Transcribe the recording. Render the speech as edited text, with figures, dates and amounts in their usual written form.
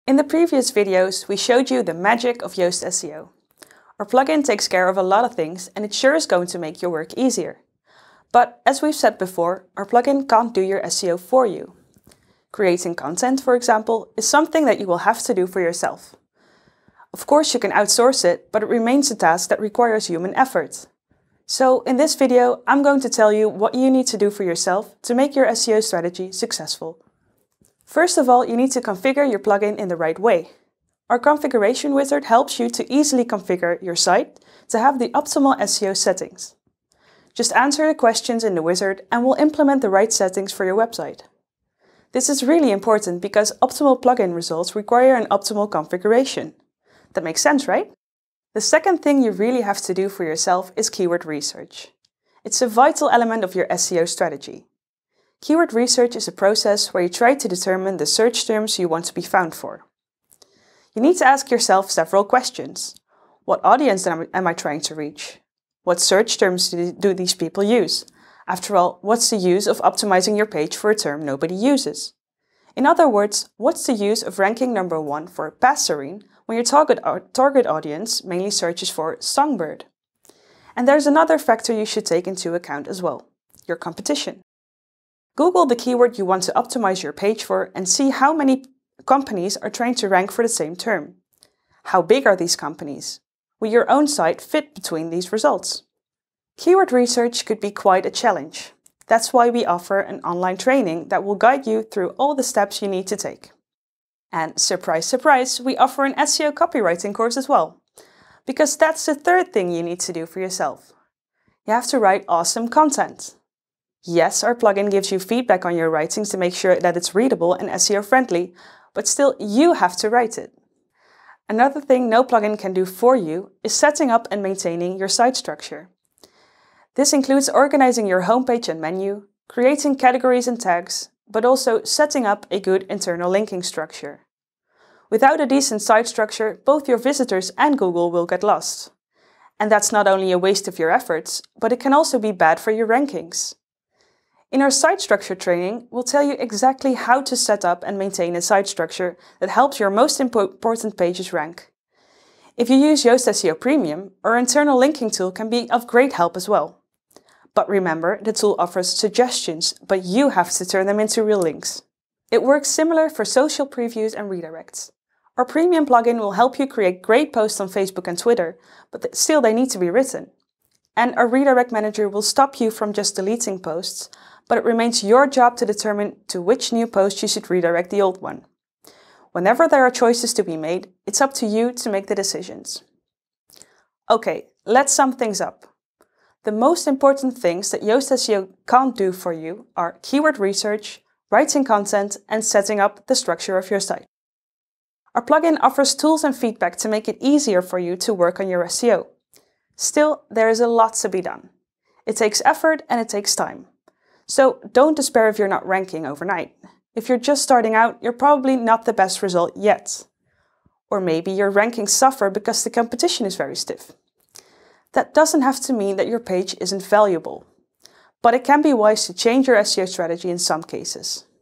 In the previous videos, we showed you the magic of Yoast SEO. Our plugin takes care of a lot of things and it sure is going to make your work easier. But as we've said before, our plugin can't do your SEO for you. Creating content, for example, is something that you will have to do for yourself. Of course, you can outsource it, but it remains a task that requires human effort. So in this video, I'm going to tell you what you need to do for yourself to make your SEO strategy successful. First of all, you need to configure your plugin in the right way. Our configuration wizard helps you to easily configure your site to have the optimal SEO settings. Just answer the questions in the wizard and we'll implement the right settings for your website. This is really important because optimal plugin results require an optimal configuration. That makes sense, right? The second thing you really have to do for yourself is keyword research. It's a vital element of your SEO strategy. Keyword research is a process where you try to determine the search terms you want to be found for. You need to ask yourself several questions. What audience am I trying to reach? What search terms do these people use? After all, what's the use of optimizing your page for a term nobody uses? In other words, what's the use of ranking number 1 for passerine when your target audience mainly searches for songbird? And there's another factor you should take into account as well, your competition. Google the keyword you want to optimize your page for and see how many companies are trying to rank for the same term. How big are these companies? Will your own site fit between these results? Keyword research could be quite a challenge. That's why we offer an online training that will guide you through all the steps you need to take. And surprise, surprise, we offer an SEO copywriting course as well. Because that's the third thing you need to do for yourself. You have to write awesome content. Yes, our plugin gives you feedback on your writings to make sure that it's readable and SEO friendly, but still you have to write it. Another thing no plugin can do for you is setting up and maintaining your site structure. This includes organizing your homepage and menu, creating categories and tags, but also setting up a good internal linking structure. Without a decent site structure, both your visitors and Google will get lost. And that's not only a waste of your efforts, but it can also be bad for your rankings. In our site structure training, we'll tell you exactly how to set up and maintain a site structure that helps your most important pages rank. If you use Yoast SEO Premium, our internal linking tool can be of great help as well. But remember, the tool offers suggestions, but you have to turn them into real links. It works similar for social previews and redirects. Our Premium plugin will help you create great posts on Facebook and Twitter, but still they need to be written. And our redirect manager will stop you from just deleting posts, but it remains your job to determine to which new post you should redirect the old one. Whenever there are choices to be made, it's up to you to make the decisions. Okay, let's sum things up. The most important things that Yoast SEO can't do for you are keyword research, writing content, and setting up the structure of your site. Our plugin offers tools and feedback to make it easier for you to work on your SEO. Still, there is a lot to be done. It takes effort and it takes time. So don't despair if you're not ranking overnight. If you're just starting out, you're probably not the best result yet. Or maybe your rankings suffer because the competition is very stiff. That doesn't have to mean that your page isn't valuable. But it can be wise to change your SEO strategy in some cases.